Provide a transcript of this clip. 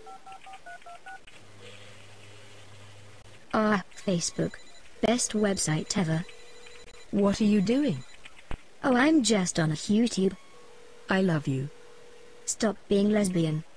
Ah, Facebook. Best website ever. What are you doing? Oh, I'm just on a YouTube. I love you. Stop being lesbian.